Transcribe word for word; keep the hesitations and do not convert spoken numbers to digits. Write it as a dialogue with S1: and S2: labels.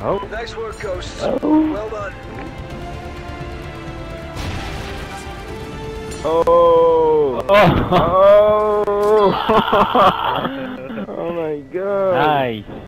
S1: Oh.
S2: Nice work, Ghost.
S1: Oh.
S2: Well done.
S1: Oh.
S3: Oh.
S1: Oh. Oh my god.
S3: Nice.